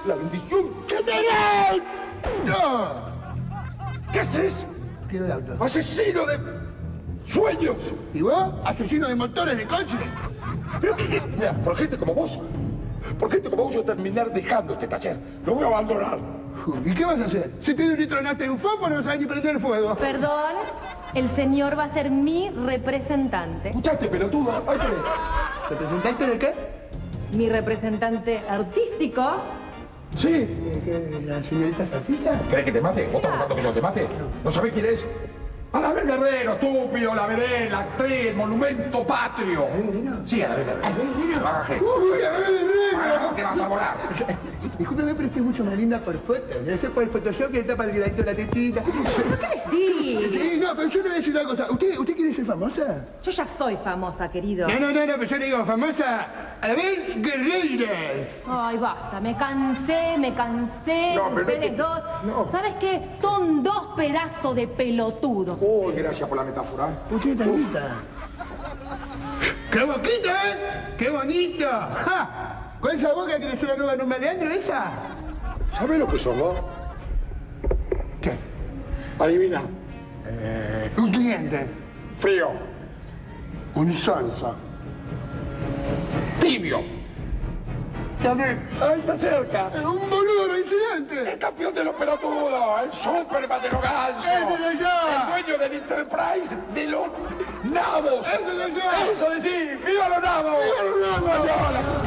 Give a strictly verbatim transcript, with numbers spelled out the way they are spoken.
la bendición general. ¡No! ¿Qué haces? Quiero el auto. ¡Asesino de sueños! ¿Y vos? Asesino de motores de coche. Pero qué, mira, por gente como vos, por gente como vos yo voy a terminar dejando este taller. Lo voy a abandonar. ¿Y qué vas a hacer? Si te dio un nitronate de un fósforo, no sabes ni prender fuego. Perdón, el señor va a ser mi representante. ¿Escuchaste, pelotudo? Ahí tenés. ¿Representante de qué? Mi representante artístico. Sí. ¿Eh, qué, ¿La señorita Fatita? ¿Querés que te mate? ¿Vos estás buscando que yo te mate? ¿No sabés quién es? Anabel Guerrero, estúpido, la bebé, la actriz, monumento patrio. Sí, Anabel Guerrero. Baje. ¡Uy, a ver, Baja, que vas a volar. Discúlpeme, pero usted es mucho más linda por foto. Debe ser por el Photoshop que le tapa el gradito de la tetita. ¿Pero qué decís? Sí, no, pero yo le voy a decir una cosa. ¿Usted, ¿Usted quiere ser famosa? Yo ya soy famosa, querido. No, no, no, no, pero yo le digo famosa Anabel Guerreiras. Ay, basta, me cansé, me cansé No, de pero ustedes no te- dos. no. ¿Sabes qué? Son dos pedazos de pelotudos. Uy, gracias por la metáfora. Usted es tan linda. ¡Qué boquita, eh! ¡Qué bonito! ¡Ja! ¿Con esa boca quiere ser la nueva Norma Leandro, esa? ¿Sabés lo que sos vos? ¿Qué? Adivina. Eh, un cliente. Frío. Un sonso. Tibio. ¿Sabes? Ahí está cerca. Un boludo reincidente. El campeón de los pelotudos, el Superman de los gansos. ¡Ese soy yo! El dueño del Enterprise de los nabos. ¡Ese soy yo! Eso decir, ¡viva los nabos! ¡Viva los nabos! ¡Adiós, la